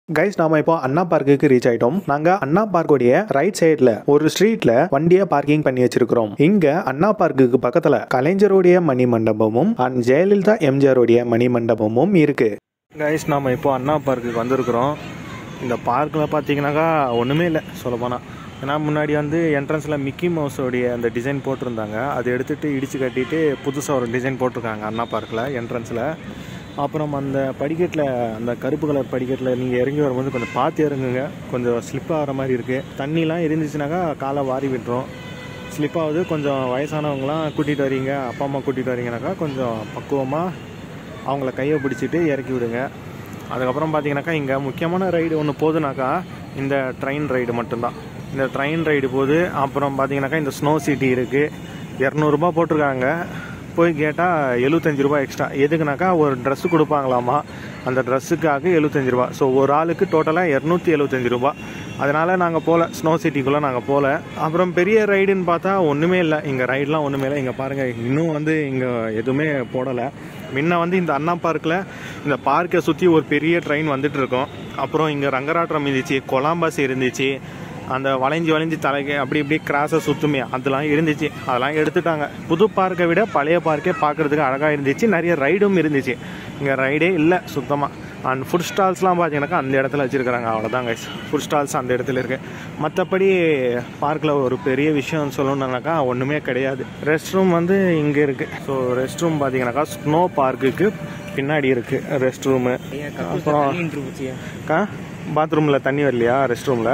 Guys நாம இப்போ அண்ணா பார்க்குக்கு ரீச் ஆயிட்டோம். நாங்க அண்ணா பார்க்கோடைய ரைட் சைடுல ஒரு ஸ்ட்ரீட்ல வண்டியை பார்க்கிங் பண்ணி வச்சிருக்கிறோம். இங்க அண்ணா பார்க்குக்கு பக்கத்துல கலைஞருடைய மணி மண்டபமும் அண்ட் ஜெயலலிதா எம்ஜிஆருடைய மணி மண்டபமும் இருக்கு. கைஸ் நாம இப்போ அண்ணா பார்க்குக்கு வந்திருக்கிறோம். இந்த பார்க்கில் பார்த்தீங்கன்னாக்கா ஒன்றுமே இல்லை சொல்லப்போனால். ஏன்னா முன்னாடி வந்து என்ட்ரன்ஸில் மிக்கி மவுஸோடைய அந்த டிசைன் போட்டிருந்தாங்க. அதை எடுத்துகிட்டு இடித்து கட்டிட்டு புதுசாக ஒரு டிசைன் போட்டிருக்காங்க அண்ணா பார்க்கில் என்ட்ரன்ஸில். அப்புறம் அந்த படிக்கட்டில் அந்த கருப்பு கலர் படிக்கட்டில் நீங்கள் இறங்கி வரும்போது கொஞ்சம் பார்த்து இறங்குங்க. கொஞ்சம் ஸ்லிப் ஆகிற மாதிரி இருக்குது. தண்ணிலாம் இருந்துச்சுனாக்கா காலை வாரி விட்டுரும், ஸ்லிப் ஆகுது. கொஞ்சம் வயசானவங்களாம் கூட்டிகிட்டு வரீங்க, அப்பா அம்மா கூட்டிகிட்டு வரீங்கனாக்கா கொஞ்சம் பக்குவமாக அவங்கள கையை பிடிச்சிட்டு இறக்கி விடுங்க. அதுக்கப்புறம் பார்த்தீங்கன்னாக்கா இங்கே முக்கியமான ரைடு ஒன்று போகுதுனாக்கா இந்த ட்ரெயின் ரைடு மட்டும்தான். இந்த ட்ரெயின் ரைடு போகுது. அப்புறம் பார்த்தீங்கன்னாக்கா இந்த ஸ்னோ சிட்டி இருக்குது. 200 போட்டிருக்காங்க. போய் கேட்டால் 75 ரூபா எக்ஸ்ட்ரா. எதுக்குனாக்கா ஒரு ட்ரெஸ்ஸு கொடுப்பாங்களாமா, அந்த ட்ரெஸ்ஸுக்காக 75 ரூபா. ஸோ ஒரு ஆளுக்கு டோட்டலாக 275 ரூபா. அதனால் நாங்கள் போகல, ஸ்னோ சிட்டிக்குள்ளே நாங்கள் போகல. அப்புறம் பெரிய ரைடுன்னு பார்த்தா ஒன்றுமே இல்லை. இங்கே ரைடெலாம் ஒன்றுமே இல்லை. இங்கே பாருங்கள், இன்னும் வந்து இங்கே எதுவுமே போடலை. முன்ன வந்து இந்த அண்ணா பார்க்கில் இந்த பார்க்கை சுற்றி ஒரு பெரிய ட்ரெயின் வந்துட்டு இருக்கோம். அப்புறம் இங்கே ரங்கராட்டம் இருந்துச்சு, கொலாம்பஸ் இருந்துச்சு, அந்த வளைஞ்சி தலைக்கு அப்படி இப்படி கிராஸை சுற்றுமே அதெல்லாம் இருந்துச்சு. அதெல்லாம் எடுத்துட்டாங்க. புது பார்க்கை விட பழைய பார்க்கே பார்க்குறதுக்கு அழகாக இருந்துச்சு. நிறைய ரைடும் இருந்துச்சு. இங்கே ரைடே இல்லை சுத்தமாக. அண்ட் ஃபுட் ஸ்டால்ஸ்லாம் பார்த்தீங்கன்னாக்கா அந்த இடத்துல வச்சுருக்கிறாங்க. அவ்வளோதான் கைஸ், ஃபுட் ஸ்டால்ஸ் அந்த இடத்துல இருக்குது. மற்றபடி பார்க்கில் ஒரு பெரிய விஷயம் சொல்லணுன்னாக்கா ஒன்றுமே கிடையாது. ரெஸ்ட் ரூம் வந்து இங்கே இருக்குது. ஸோ ரெஸ்ட் ரூம் பார்த்தீங்கன்னாக்கா ஸ்னோ பார்க்குக்கு பின்னாடி இருக்குது ரெஸ்ட் ரூமு. அப்புறம் பாத்ரூமில் தண்ணி வரலையா ரெஸ்ட் ரூமில்?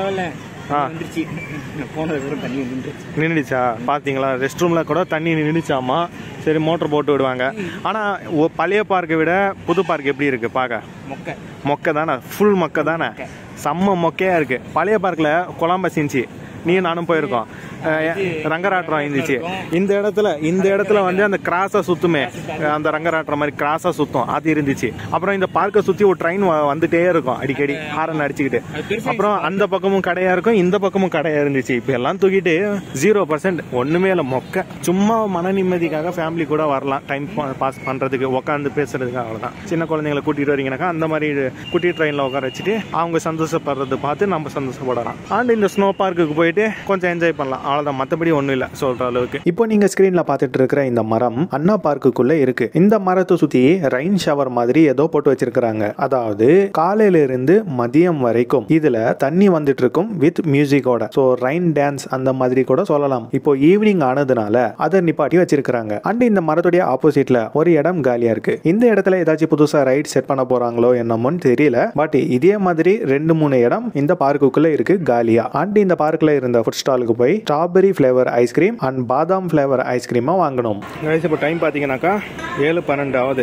நின்றுச்சா? பார்த்தீங்களா, ரெஸ்ட் ரூமில் கூட தண்ணி நின்றுச்சாமா. சரி, மோட்டர் போட்டு விடுவாங்க. ஆனால் பழைய பார்க்கை விட புது பார்க் எப்படி இருக்குது பார்க்க? மொக்கை தானே, ஃபுல் மொக்கை தானே, செம்ம மொக்கையாக இருக்குது. பழைய பார்க்கில் கொலாம்பஸ் இருந்துச்சு, நீ நானும் போயிருக்கோம். ரங்கராட்டம் இருந்துச்சு. இந்த இடத்துல வந்து அந்த கிராஸா சுத்துமே, அந்த ரங்கராட்டம் மாதிரி கிராஸா சுத்தும், அது இருந்துச்சு. அப்புறம் இந்த பார்க்கை சுத்தி ஒரு ட்ரெயின் வந்துட்டே இருக்கும் அடிக்கடி ஹாரன் அடிச்சுக்கிட்டு. அப்புறம் அந்த பக்கமும் கடையா இருக்கும், இந்த பக்கமும் கடையா இருந்துச்சு. இப்ப எல்லாம் தூக்கிட்டு 0% ஒண்ணுமே இல்லை, மொக்க. சும்மா மன நிம்மதிக்காக ஃபேமிலி கூட வரலாம், டைம் பாஸ் பண்றதுக்கு, உட்காந்து பேசுறதுக்கு, அவ்வளவுதான். சின்ன குழந்தைங்களை கூட்டிட்டு வரீங்கன்னாக்கா அந்த மாதிரி குட்டி ட்ரெயின்ல உட்கார வச்சுட்டு அவங்க சந்தோஷப்படுறது பார்த்து நம்ம சந்தோஷப்படலாம். அண்ட் இந்த ஸ்னோ பார்க்குக்கு போயிட்டு கொஞ்சம் என்ஜாய் பண்ணலாம். அவ்வளவுதான், மற்றபடி ஒன்றும் இல்லை சொல்ற அளவுக்கு. இப்போ நீங்க ஸ்கிரீன்ல பார்த்துட்டு இருக்கிற இந்த மரம் அண்ணா பார்க்குக்குள்ள இருக்கு. இந்த மரத்தை சுத்தி ரெயின் ஷவர் மாதிரி ஏதோ போட்டு வச்சிருக்காங்க. அதாவது காலையில இருந்து மதியம் வரைக்கும் இதுல தண்ணி வந்துட்டு இருக்கும் வித் மியூசிக்கோட. ஸோ ரெயின் டான்ஸ் அந்த மாதிரி கூட சொல்லலாம். இப்போ ஈவினிங் ஆனதுனால அதை நிப்பாட்டி வச்சிருக்காங்க. அண்ட் இந்த மரத்துடைய ஆப்போசிட்ல ஒரு இடம் காலியா இருக்கு. இந்த இடத்துல ஏதாச்சும் புதுசா ரைட் செட் பண்ண போறாங்களோ என்னமோன்னு தெரியல. பட் இதே மாதிரி 2-3 இடம் இந்த பார்க்குக்குள்ள இருக்கு காலியா. அண்ட் இந்த பார்க்ல இருந்த ஃபுட் ஸ்டாலுக்கு போய் ஸ்ட்ராபெரி ஃப்ளேவர் ஐஸ்கிரீம் அண்ட் பாதாம் ஃப்ளேவர் ஐஸ்கிரீமா வாங்கணும். இப்போ டைம் பார்த்தீங்கன்னாக்கா 7:12 ஆகுது.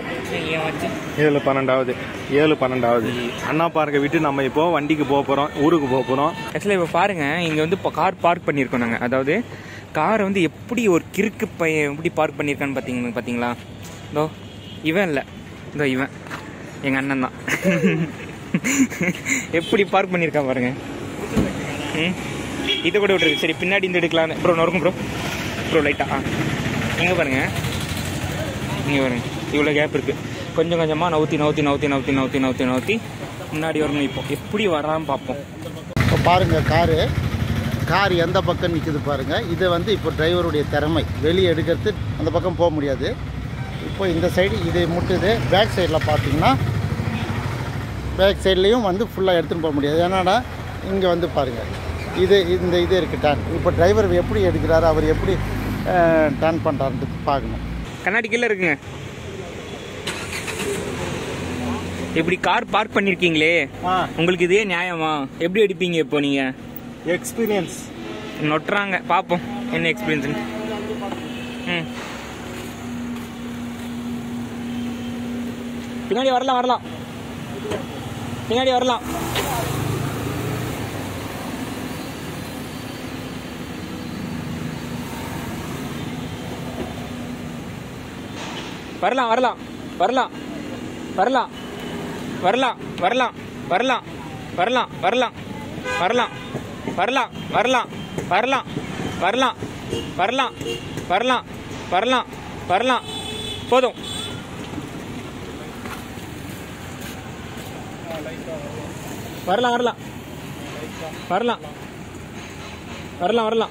7:12 அண்ணா பார்க்கை விட்டு நம்ம இப்போ வண்டிக்கு போக போகிறோம், ஊருக்கு போக போகிறோம். ஆக்சுவலாக இப்போ பாருங்க, இங்கே வந்து இப்போ கார் பார்க் பண்ணியிருக்கோம் நாங்கள். அதாவது காரை வந்து எப்படி ஒரு கிறுக்கு பையன் எப்படி பார்க் பண்ணியிருக்கான்னு பார்த்தீங்களா? இதோ இவன் இல்லை, இதோ இவன் எங்கள் அண்ணன் தான். எப்படி பார்க் பண்ணியிருக்கான் பாருங்க. இதை கூட விட்டுருக்கு. சரி, பின்னாடி இந்த எடுக்கலாம் ப்ரோ. நொறுக்கும் ப்ரோ லைட்டாக எங்கே பாருங்க, இங்கே பாருங்க, இவ்வளோ கேப் இருக்குது. கொஞ்சம் கொஞ்சமாக நவுத்தி முன்னாடி வரணும். இப்போ எப்படி வரான்னு பார்ப்போம். இப்போ பாருங்கள், கார் எந்த பக்கம் நிற்குது பாருங்கள். இதை வந்து இப்போ டிரைவருடைய திறமை, வெளியே எடுக்கிறது அந்த பக்கம் போக முடியாது. இப்போ இந்த சைடு இதை முட்டுது. பேக் சைடில் பார்த்தீங்கன்னா பேக் சைட்லேயும் வந்து ஃபுல்லாக எடுத்துன்னு போக முடியாது. ஏன்னாடா இங்கே வந்து பாருங்கள், இது இருக்குது டர்ன். இப்போ டிரைவர் எப்படி எடுக்கிறாரு, அவர் எப்படி டர்ன் பண்ணுறாருன்றது பார்க்கணும். கண்ணாடி கீழே இருக்குங்க. இப்படி கார் பார்க் பண்ணியிருக்கீங்களே, உங்களுக்கு இதே நியாயமா? எப்படி எடுப்பீங்க இப்போ நீங்கள்? எக்ஸ்பீரியன்ஸ் நொட்டுறாங்க, பார்ப்போம் என்ன எக்ஸ்பீரியன்ஸ். பின்னாடி வரலாம். பின்னாடி வரலாம். வரலாம். போதும். வரலாம் வரலாம் வரலாம் வரலாம் வரலாம்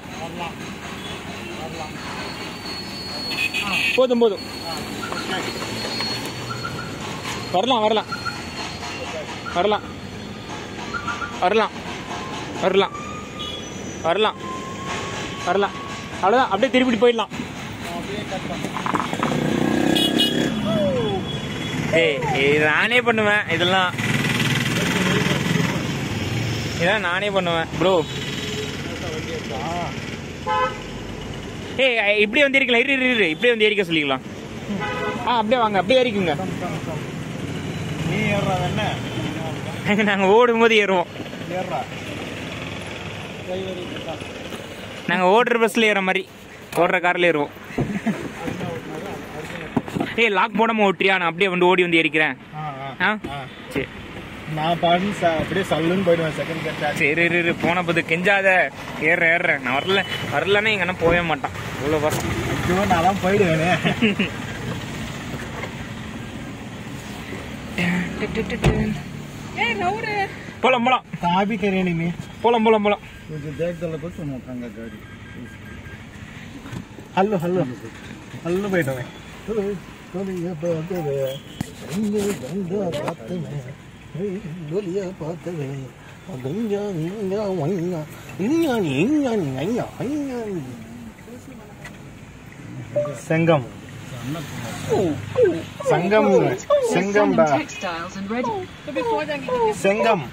போதும் போதும் வரலாம் வரலாம் வரலாம் வரலாம் வரலாம் வரலாம் வரலாம் அவ்வளோதான். அப்படியே திருப்பிட்டு போயிடலாம். ஏய் நானே பண்ணுவேன் இதெல்லாம் நானே பண்ணுவேன் ப்ரோ. ஏய் இப்படியே வந்து ஏறிக்கலாம். இரு இப்படியே வந்து ஏறிக்க சொல்லிக்கலாம். அப்படியே வாங்க, அப்படியே ஏறிக்குங்க. நீ ஏறுறா என்ன? நாங்கள் ஓடும்போது ஏறுவோம். நாங்கள் ஓடுற பஸ்ல ஏற மாதிரி ஓடுற காரில் ஏறுவோம். ஏய் லாக் போடாம ஓட்டுறியா? நான் அப்படியே வந்து ஓடி வந்து ஏறிக்கிறேன். சரி நான் பாடு அப்படியே சல்லுன்னு போயிடுவேன். செகண்ட் கேட்டா சரி போன போது கெஞ்சாத. ஏறுறேன் நான் வரலன்னா எங்க அண்ணன் போகவே மாட்டான். இவ்வளோ பசங்க நான் தான் போயிடுவேனே. போலாம் போலாம் காபி கரேனி போலாம் போலாம் போலாம். கொஞ்சம் தேக்கத்தில் போய் சொன்னாங்க காடி. ஹல்லு ஹல்லு ஹல்லு போயிடுவேன். செங்கம் சங்கம் செங்கம்டா செங்கம்.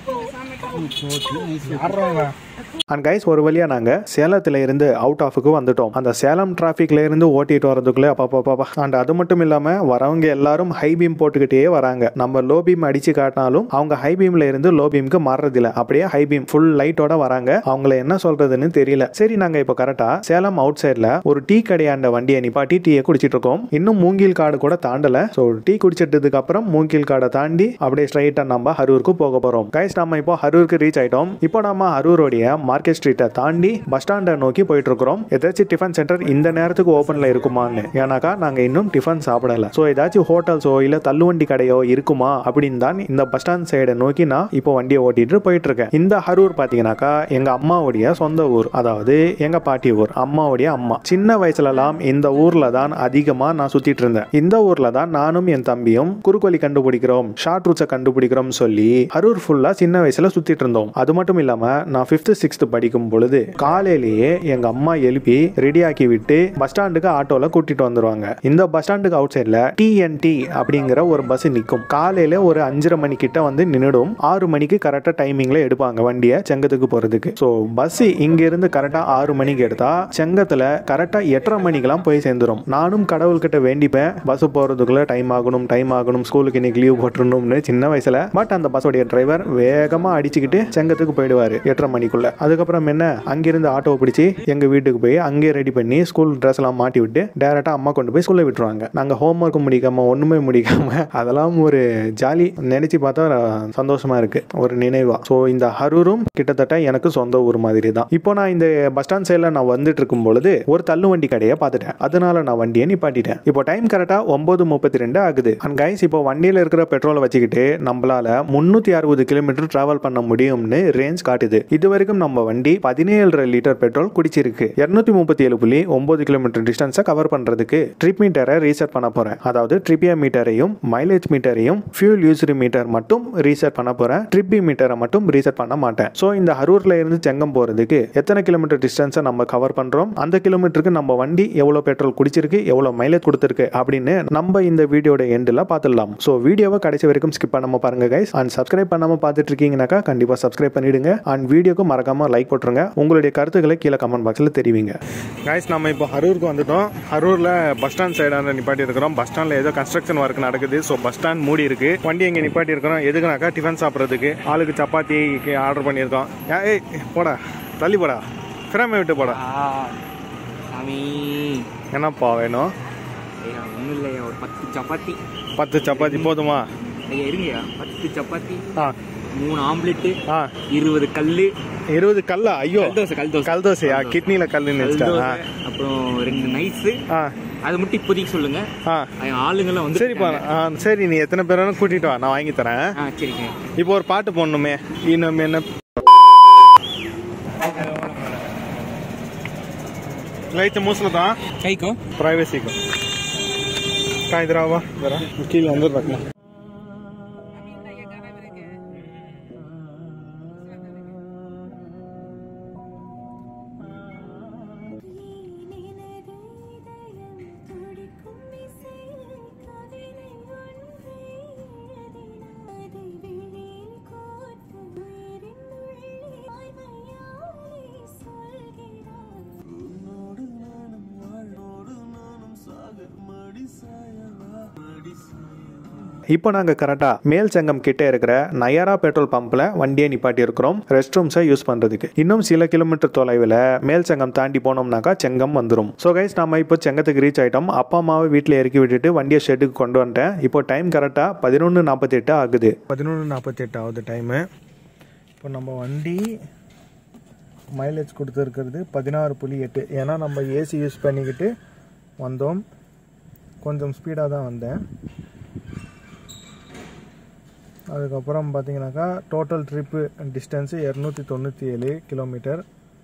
அண்ட் கைஸ் ஒரு வழியா நாங்க சேலத்துல இருந்து அவுட் ஆஃபுக்கு வந்துட்டோம். அந்த சேலம் டிராஃபிக்ல இருந்து ஓட்டிட்டு வரதுக்குள்ள அப்பா. அண்ட் அது மட்டும் இல்லாம வரவங்க எல்லாரும் ஹை பீம் போட்டுக்கிட்டே வராங்க. நம்ம லோ பீம் அடிச்சு காட்டினாலும் அவங்க ஹை பீம்ல இருந்து லோ பீமுக்கு மாறுறது இல்ல. அப்படியே ஹை பீம் ஃபுல் லைட்டோட வராங்க. அவங்கள என்ன சொல்றதுன்னு தெரியல. சரி நாங்க இப்ப கரெக்டா சேலம் அவுட் சைட்ல ஒரு டீ கடையாண்ட வண்டியை நிப்பாட்டி டீயை குடிச்சிட்டு இருக்கோம். இன்னும் மூங்கில் காடு கூட தாண்டல. ஸோ டீ குடிச்சிட்டதுக்கு அப்புறம் மூங்கில் காடை தாண்டி அப்படியே ஸ்ட்ரைட்டா நம்ம ஹரூருக்கு போக போறோம். கைஸ் நம்ம இப்போ ஹரூருக்கு ரீச் ஆயிட்டோம். இப்போ நம்ம ஹரூரோடைய மார்க்கெட் ஸ்ட்ரீட்டை தாண்டி பஸ் ஸ்டாண்டை நோக்கி போயிட்டு இருக்கிறோம். ஏதாச்சும் டிஃபன் சென்டர் இந்த நேரத்துக்கு ஓப்பன்ல இருக்குமான்னு. ஏன்னாக்கா நாங்க இன்னும் டிஃபன் சாப்பிடல. ஸோ ஏதாச்சும் ஹோட்டல்ஸோ இல்ல தள்ளுவண்டி கடையோ இருக்குமா அப்படின்னு தான் இந்த பஸ் ஸ்டாண்ட் சைடை நோக்கி நான் இப்போ வண்டியை ஓட்டிட்டு போயிட்டு இருக்கேன். இந்த ஹரூர் பாத்தீங்கன்னாக்கா எங்க அம்மாவுடைய சொந்த ஊர், அதாவது எங்க பாட்டி ஊர், அம்மாவுடைய அம்மா. சின்ன வயசுலலாம் இந்த ஊர்ல தான் அதிகமா நான் சுத்திட்டு இருந்தேன். இந்த ஊர்ல தான் நானும் என் தம்பியும் குறுக்கோலி கண்டுபிடிக்கிறோம், ஷார்ட் ரூட்ஸை கண்டுபிடிக்கிறோம் சொல்லி ஹரூர் ஃபுல்லா சின்ன வயசுல சுத்திட்டு இருந்தோம். அது மட்டும் இல்லாம நான் 5th 6th படிக்கும் பொழுது காலையிலேயே எங்க அம்மா எழுப்பி ரெடி ஆக்கி விட்டு பஸ் ஸ்டாண்டுக்கு ஆட்டோல கூட்டிட்டு வந்துருவாங்க. இந்த பஸ் ஸ்டாண்டுக்கு அவுட் சைட்ல TNT அப்படிங்கிற ஒரு பஸ் நிற்கும். காலையில ஒரு 5:30 மணி கிட்ட வந்து நின்னுடும். 6 மணிக்கு கரெக்டா டைமிங்ல எடுப்பாங்க வண்டியை செங்கத்துக்கு போறதுக்கு. ஸோ பஸ் இங்க இருந்து கரெக்டா 6 மணிக்கு எடுத்தா செங்கத்துல கரெக்டா 8:30 மணிக்கெல்லாம் போய் சேர்ந்துரும். நானும் கடவுள்கிட்ட வேண்டிப்பேன் பஸ் போறதுக்குள்ள டைம் ஆகணும் ஸ்கூலுக்கு இன்னைக்கு லீவ் போட்டுருணும்னு சின்ன வயசுல. பட் அந்த பஸ்ஸோடைய டிரைவர் வேகமா அடிச்சுக்கிட்டு செங்கத்துக்கு போயிடுவாரு 8:30 மணிக்குள்ள. அதுக்கப்புறம் என்ன அங்கிருந்து ஆட்டோ பிடிச்சி எங்க வீட்டுக்கு போய் அங்கே ரெடி பண்ணி ஸ்கூல் ட்ரெஸ் எல்லாம் மாட்டி விட்டு டைரக்டா அம்மா கொண்டு போய் ஸ்கூல்ல விட்டுருவாங்க. நாங்க ஹோம் ஒர்க் முடிக்காம ஒண்ணுமே முடிக்காம அதெல்லாம் ஒரு ஜாலி. நினைச்சு பார்த்தா சந்தோஷமா இருக்கு ஒரு நினைவா. ஸோ இந்த ஹரூரும் கிட்டத்தட்ட எனக்கு சொந்த ஊர் மாதிரி தான். இப்போ நான் இந்த பஸ் ஸ்டாண்ட் சைட்ல நான் வந்துட்டு இருக்கும் பொழுது ஒரு தள்ளுவண்டி கடையை பார்த்துட்டேன். அதனால நான் வண்டியை நிப்பாட்டிட்டேன். இப்போ டைம் கரெக்டா 9:32 ஆகுது. அண்ட் கைஸ் இப்போ வண்டியில இருக்கிற பெட்ரோலை வச்சுக்கிட்டு நம்மளால 360 கிலோமீட்டர் டிராவல் பண்ண முடியும்னு ரேஞ்ச் காட்டுது. இது வரைக்கும் நம்ம வண்டி 17.5 லிட்டர் பெட்ரோல் குடிச்சிருக்கு. 237.9 கிலோமீட்டர் டிஸ்டன்ஸை கவர் பண்றதுக்கு ட்ரிப் மீட்டரை ரீசெட் பண்ண போறேன். அதாவது ட்ரிப்பியா மீட்டரையும் மைலேஜ் மீட்டரையும் ஃபியூல் யூசரி மீட்டர் மட்டும் ரீசெட் பண்ண போறேன். ட்ரிப்பி மீட்டரை மட்டும் ரீசெட் பண்ண மாட்டேன். ஸோ இந்த ஹரூர்ல இருந்து செங்கம் போறதுக்கு எத்தனை கிலோமீட்டர் டிஸ்டன்ஸை நம்ம கவர் பண்றோம், அந்த கிலோமீட்டருக்கு நம்ம வண்டி எவ்வளவு பெட்ரோல் குடிச்சிருக்கு, எவ்வளவு மைலேஜ் கொடுத்திருக்கு அப்படின்னு நம்ம இந்த வீடியோட எண்டில் பார்த்துடலாம். ஸோ வீடியோவை கடைசி வரைக்கும் ஸ்கிப் பண்ணாம பாருங்க கைஸ். அண்ட் சப்ஸ்கிரைப் பண்ணாம பார்த்துட்டு இருக்கீங்கன்னாக்கா கண்டிப்பா சப்ஸ்கிரைப் பண்ணிடுங்க. அண்ட் வீடியோக்கு மறக்காம லைக் போட்டுருங்க. உங்களுடைய கருத்துக்களை கீழே கமெண்ட் பாக்ஸில் தெரிவிங்க. கைஸ் நம்ம இப்போ ஹரூருக்கு வந்துட்டோம். ஹரூர்ல பஸ் ஸ்டாண்ட் சைடான நிப்பாட்டி இருக்கிறோம். பஸ் ஸ்டாண்ட்ல ஏதோ கன்ஸ்ட்ரக்ஷன் ஒர்க் நடக்குது. ஸோ பஸ் ஸ்டாண்ட் மூடி இருக்கு. வண்டி எங்க நிப்பாட்டி இருக்கிறோம் எதுக்குனாக்கா டிஃபன் சாப்பிட்றதுக்கு. ஆளுக்கு சப்பாத்தி ஆர்டர் பண்ணியிருக்கோம். ஏய் போடா தள்ளி போடா, ஃப்ரேமை விட்டு போடா. என்னப்பா வேணும்? ஒன்றும் இல்லையா, ஒரு 10 சப்பாத்தி. 10 சப்பாத்தி போதுமா? ஐயா இருங்கயா 10 சப்பாத்தி ஆ 3 ஆம்லெட்டு ஆ 20 கல்லு 20 கல்லா? ஐயோ, கல் தோசையா? கிட்னில கல்லுன்னு வச்சுட்டா. அப்புறம் 2 நைஸு. ஆ அது மட்டும் இப்போதைக்கு சொல்லுங்க. ஆளுங்கெல்லாம் வந்து சரிப்பா. சரி, நீ எத்தனை பேரும் கூட்டிட்டு வா, நான் வாங்கி தரேன். சரிங்க. இப்போ ஒரு பாட்டு போடணுமே. இன்னும் என்ன லைட் மூசல தான் கைக்கோ பிரைவசிக்கும் காய்தராவா வேற கீழே வந்து பார்க்கலாம். இப்போ நாங்கள் கரெக்டாக மேல் செங்கம் கிட்டே இருக்கிற நயாரா பெட்ரோல் பம்பில் வண்டியை நிப்பாட்டி இருக்கிறோம் ரெஸ்ட் ரூம்ஸை யூஸ் பண்ணுறதுக்கு. இன்னும் சில கிலோமீட்டர் தொலைவில் மேல் செங்கம் தாண்டி போனோம்னாக்கா செங்கம் வந்துடும். ஸோ கைஸ், நம்ம இப்போ செங்கத்துக்கு ரீச் ஆகிட்டோம். அப்பா அம்மாவை வீட்டில் இறக்கி விட்டுட்டு வண்டியை ஷெட்டுக்கு கொண்டு வந்துட்டேன். இப்போ டைம் கரெக்டாக 11:48 ஆகுது. 11:48 ஆகுது டைமு. இப்போ நம்ம வண்டி மைலேஜ் கொடுத்துருக்கிறது 16.8. ஏன்னா நம்ம ஏசி யூஸ் பண்ணிக்கிட்டு வந்தோம். கொஞ்சம் ஸ்பீடாக தான் வந்தேன். அதுக்கப்புறம் பார்த்தீங்கன்னாக்கா total trip distance 297 kilometre.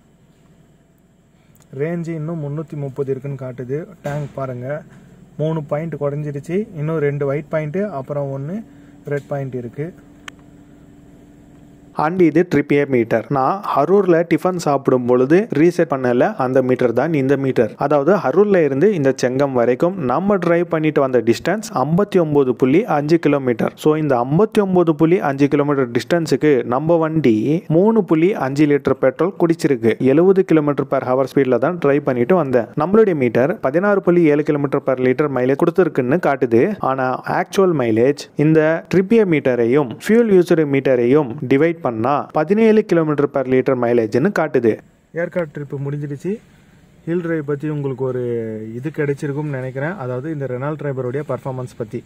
Range இன்னும் 330 இருக்குன்னு காட்டுது. டேங்க் பாருங்கள், 3 பாயிண்ட் குறைஞ்சிருச்சு. இன்னும் 2 ஒயிட் பாயிண்ட்டு, அப்புறம் 1 ரெட் பாயிண்ட் இருக்குது. அண்ட் இது ட்ரிப் மீட்டர். நான் ஹரூரில் டிஃபன் சாப்பிடும் பொழுது ரீசெட் பண்ணல அந்த மீட்டர் தான் இந்த மீட்டர். அதாவது ஹரூரில் இருந்து இந்த செங்கம் வரைக்கும் நம்ம டிரைவ் பண்ணிட்டு வந்த டிஸ்டன்ஸ் 59.5 கிலோமீட்டர். ஸோ இந்த 59.5 கிலோமீட்டர் டிஸ்டன்ஸுக்கு நம்ம வண்டி 3.5 லிட்டர் பெட்ரோல் குடிச்சிருக்கு. 70 கிலோமீட்டர் பர் ஹவர் ஸ்பீடில் தான் டிரைவ் பண்ணிட்டு வந்தேன். நம்மளுடைய meter 16.7 kilometre per litre mileage கொடுத்துருக்குன்னு காட்டுது. ஆனால் ஆக்சுவல் மைலேஜ் இந்த ட்ரிப் மீட்டரையும் ஃபியூல் யூசர் மீட்டரையும் டிவைட் பண்ணா 17 கிலோமீட்டர் பர் லிட்டர் மைலேஜ்னு காட்டுது. ஏர்கார்ட் ட்ரிப் முடிஞ்சிடுச்சு. ஹில் டிரைவ் பற்றி உங்களுக்கு ஒரு இது கிடைச்சிருக்கும்னு நினைக்கிறேன். அதாவது இந்த ரெனால்ட் டிரைவருடைய பர்ஃபார்மன்ஸ் பற்றி.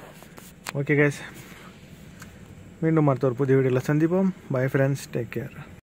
ஓகே கைஸ், மீண்டும் அடுத்த ஒரு புதிய வீடியோவில் சந்திப்போம். Bye friends, take care.